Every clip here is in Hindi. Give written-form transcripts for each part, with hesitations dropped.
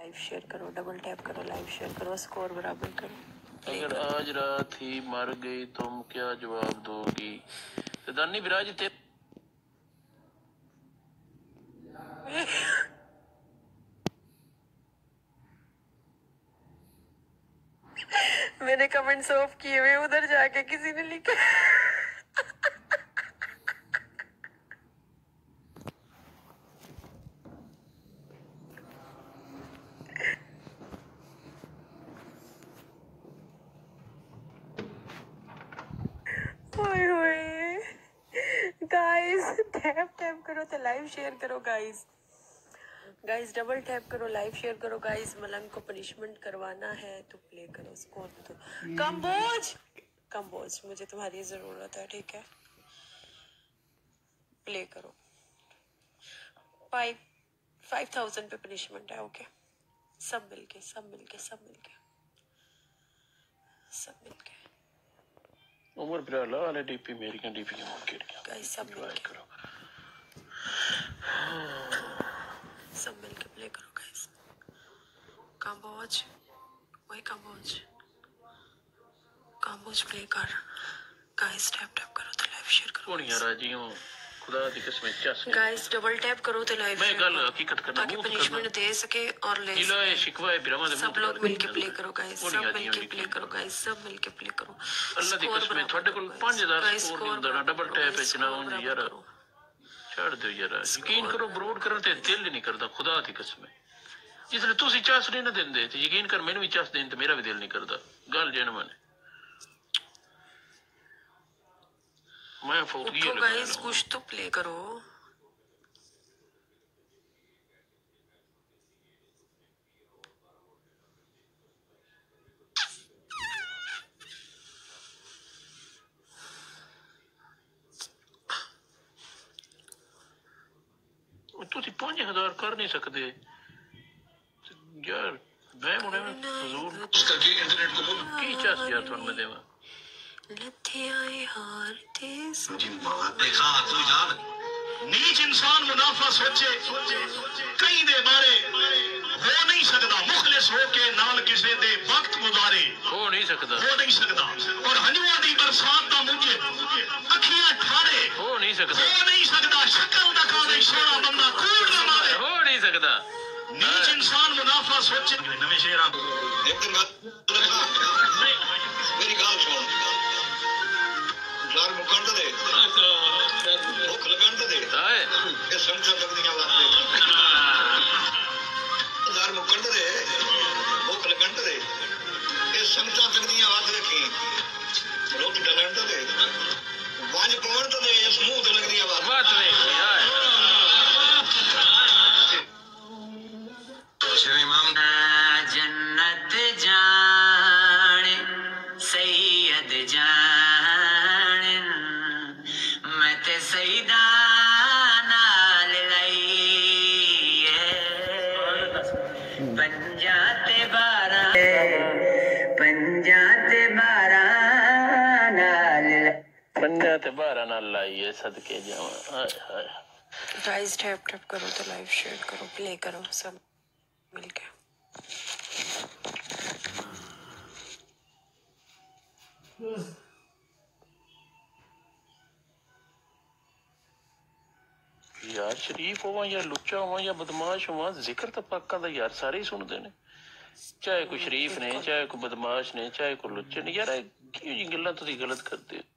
लाइव शेयर करो, डबल टैप करो, लाइव शेयर करो, स्कोर बराबर करो। अगर आज रात ही मर गई तुम क्या जवाब दोगी? दानी विराज ते मैंने कमेंट्स ऑफ किए हुए, उधर जाके किसी ने लिखा गाइस टैप टैप करो तो लाइव शेयर करो गाइस, गाइस डबल टैप करो, लाइव शेयर करो गाइस। मलंग को पनिशमेंट करवाना है तो प्ले करो, स्कोर तो कंबोज मुझे तुम्हारी जरूरत है, ठीक है? प्ले करो। 5,000 पे पनिशमेंट है, ओके? सब मिलके उमर बिराला वाले डीपी मेरी का डीपी के मौके गाइस सब मिलके प्ले करो गाइस। काम्बोज प्ले कर गाइस, टैप टैप करो तो लाइव शेयर करो। कौन यार जी हूं खुदा दी कसम चस गाइस डबल टैप करो तो लाइव मैं गल हकीकत करना ताकि पनिशमेंट दे सके और ले जिला है शिकवा है बिरमा सब लोग मिलके प्ले करो गाइस, सब मिलके प्ले करो गाइस, सब मिलके प्ले करो। अल्लाह दी कसम थोड़े कोल 5000 स्कोर नहीं हुंदा, डबल टैप है ना उन यार छड़ दो यार, यकीन करो ब्रोड करन ते दिल नहीं करदा खुदा दी कसम। जिसले तुसी चास नहीं ना देंदे ते यकीन कर मैंने भी चास देन ते मेरा भी दिल नहीं करदा, गल जेनवन मैं फौतगी उठो गाइस, कुछ तो प्ले करो। तुसी 5000 कर नहीं सकते यार, मैं मुने हुजूर करके इंटरनेट को बोल की चास यार तुम मैं देवा लथे आए हार ते जी देखा तू जान नीच इंसान मुनाफा सोचे कई दे बारे हो नहीं सकता, मुखलिस होके नाल किसे दे वक्त गुजारे हो नहीं सकता और हनुआ दी बरसात दा मुझे अखियां ठारे हो नहीं सकता शक्ल दा काले सोना बंदा कूड़ ना मारे हो नहीं सकता। नीच इंसान मुनाफा सोचे नवे शेरा एक दिन मेरी गाल सुन यार मुकंद दे भूख लगन दे हाय ये संसा लगदियां बातें यार मुकंद दे भूख लगन दे ये संसा लगदियां बात रखी रोटी डलन दे वाज पवन दे मुंह ते लगदियां बात नहीं यार इमाम जन्नत जाने सैयद जान मैं ते सईदा नाल लाई पंजाते बारा नाल लाइए सदके जावा। Hi hi guys tap tap करो तो लाइव शेयर करो, प्ले करो सब मिलके। यार शरीफ होवा या लुच्चा होवा या बदमाश होवा, जिक्र तो पाका दा यार सारे ही सुनते ने, चाहे कोई शरीफ ने, चाहे कोई बदमाश ने, चाहे कोई लुच्चे ने। यार क्यों जी गल्लां तुसी गलत करते हो?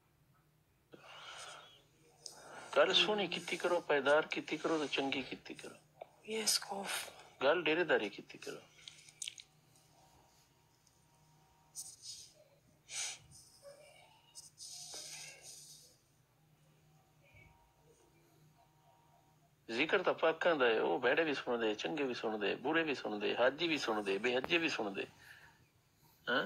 गल सोहनी कीती करो, पायदार कीती करो तो चंगी कीती करो। ये स्कोफ गल डेरेदारी कीती करो। जिक्र तो पाकां दा है, वो बैड़े भी सुनदे, चंगे भी सुनदे, बुरे भी सुनदे, हाजी भी सुनदे, बेहजे भी सुनदे। हाँ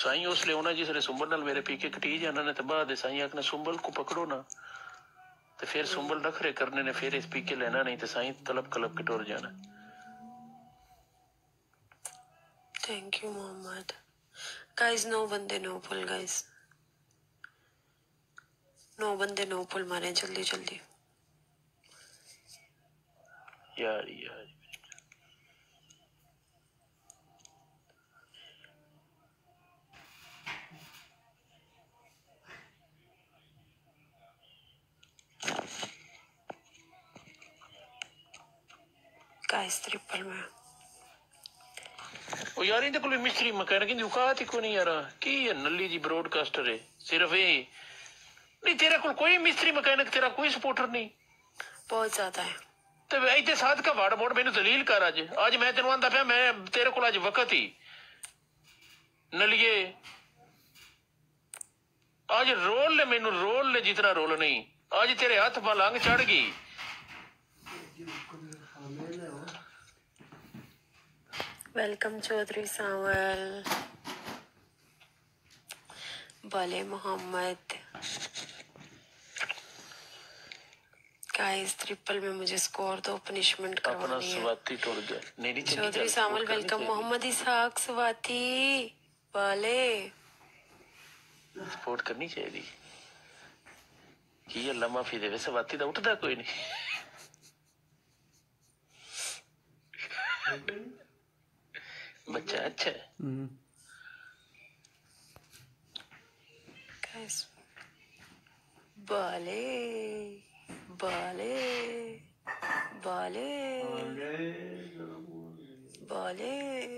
साई उसले होना जिसले सुंबल नाल मेरे पीके कटी जाना ने, तो बाद साई आखना सुंबल को पकड़ो ना, तो फिर सुंबल नखरे करने ने, फिर इस पीके लेना नहीं, तो साई तलब कलब के टोर जाना। Thank you Mohammad. गाइस 9 बंदे नो पुल, गाइस 9 बंदे नो पुल मारे जल्दी जल्दी। यार गाइस ट्रिपल में ओ यार इनके कोल मिस्त्री मैकेनिक की औकात ही को नहीं यार, की है नल्ली जी ब्रॉडकास्टर है सिर्फ ये नहीं, तेरा कोल कोई मिस्त्री मैकेनिक, तेरा कोई सपोर्टर नहीं? बहुत ज्यादा है। तो इतने साथ का वाड़ मोड़ मैंने दलील कर, आज मैं तेन आंदा पाया, मैं तेरे को आज वक्त ही नलिए आज रोल ले, मैनू रोल ले जितना रोल नहीं, आज तेरे हाथ मलंग चढ़ गई। वेलकम चौधरी सावल, भले मोहम्मद। गाइस ट्रिपल में मुझे स्कोर दो, पनिशमेंट करवानी है। स्वाति टूट गया नहीं चौधरी सावल वेलकम। मोहम्मद इसहाक स्वाति भले सपोर्ट करनी चाहिए कि अल्लाह माफी देवे, स्वाति दा उठदा कोई नहीं। बच्चा अच्छा है। गाइस भले भले भले भले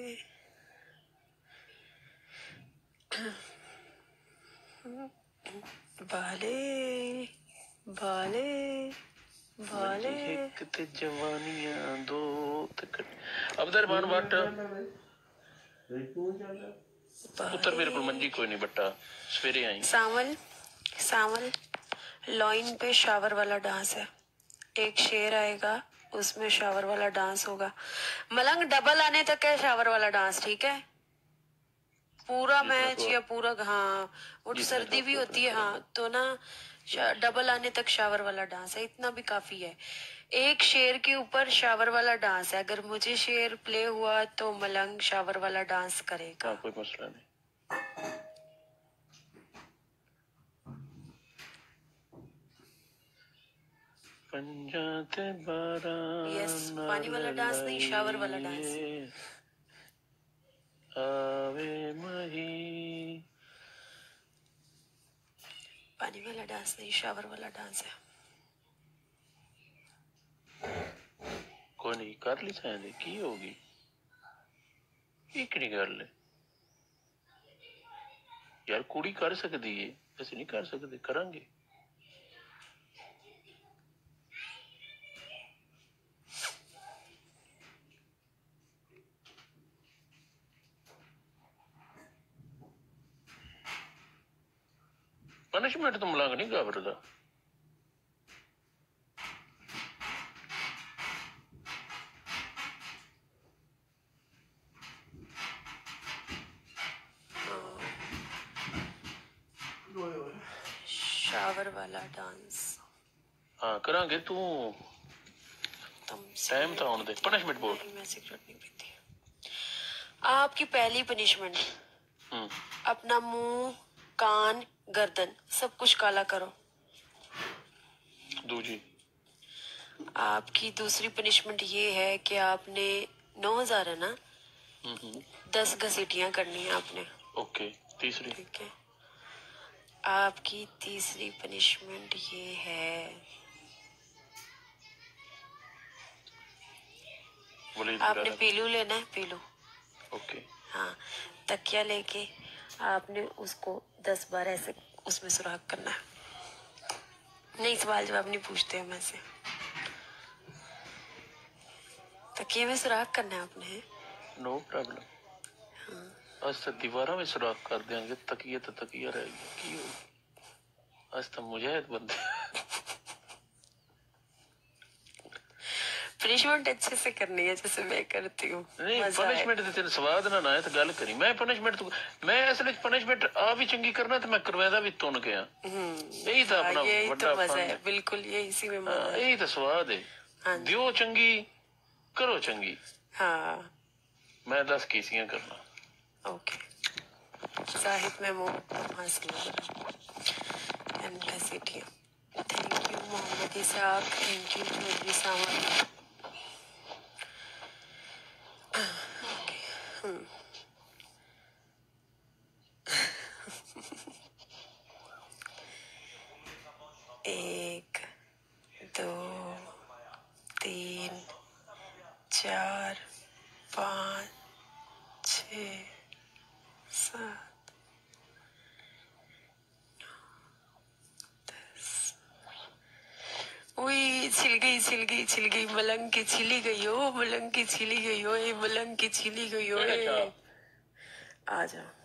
भले भले भले किते जवानियां दो तक अब दरबान बट पुत्र मेरे को मंजी कोई नहीं बट्टा सवेरे आई। सावल सावल लॉइन पे शावर वाला डांस है, एक शेर आएगा उसमें शावर वाला डांस होगा। मलंग डबल आने तक है शावर वाला डांस, ठीक है? पूरा मैच या पूरा, हाँ वो सर्दी भी होती है, हाँ तो ना डबल आने तक शावर वाला डांस है, इतना भी काफी है। एक शेर के ऊपर शावर वाला डांस है, अगर मुझे शेर प्ले हुआ तो मलंग शावर वाला डांस करेगा। हाँ कोई मसला नहीं। पंजाते बारा यस, पानी वाला डांस नहीं, शावर वाला डांस। आवे मही पानी वाला डांस नहीं, शावर वाला डांस है। कोई नहीं कर ली साइंस की होगी, एक नहीं कर ले यार, कुड़ी कर सकती है, ऐसे नहीं कर सकते, करांगे। पनिशमेंट तो मलंग नहीं घबरदा। शावर वाला डांस हाँ करांगे, तू टाइम तो आने दे। पनिशमेंट बोल। मैं सिगरेट नहीं पीती। आपकी पहली पनिशमेंट, अपना मुंह कान गर्दन सब कुछ काला करो। दूजी आपकी दूसरी पनिशमेंट ये है कि आपने 9,000 है ना, 10 घसीटियां करनी है आपने। ओके। तीसरी ठीक है, आपकी तीसरी पनिशमेंट ये है, आपने पीलू लेना है, पीलू। ओके। हाँ, तकिया लेके आपने उसको 10 बार ऐसे उसमें सुराख करना है। नहीं, सवाल जवाब नहीं पूछते हम ऐसे, तकिए में सुराख करना है आपने। No problem. आज तक दीवारों में सुराख कर देंगे, तकिया तो तकिया रहेगी। की आज तो मुजाहिद बंदे। पनिशमेंट अच्छे से करनी है जैसे मैं करती हूँ। नहीं मजा आए। पनिशमेंट ते तेन स्वाद ना ना है तो गल करी मैं पनिशमेंट तो मैं असल पनिशमेंट आ भी चंगी करना तो मैं करवादा भी तुन के यही तो अपना यही तो बड़ा मजा फन है, है। बिल्कुल ये इसी में मजा हाँ, है। यही तो स्वाद है। हाँ जी। दियो चंगी करो चंगी, हाँ मैं 10 कीसियां करना। ओके। जाहिद महमूद हासिल endless ATM. Thank you Mohammad Ishaq, thank you Chaudhary Sawant. एक, दो, तीन, चार, 5, 6, 7, उई छिल गई मलंग की छिली गई हो, मलंग की छिली गई हो, ये मलंग की छिली गई हो। आ जाओ।